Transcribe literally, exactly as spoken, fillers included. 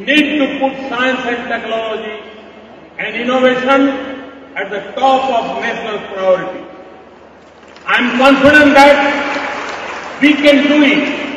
need to put science and technology and innovation at the top of national priority. I am confident that we can do it.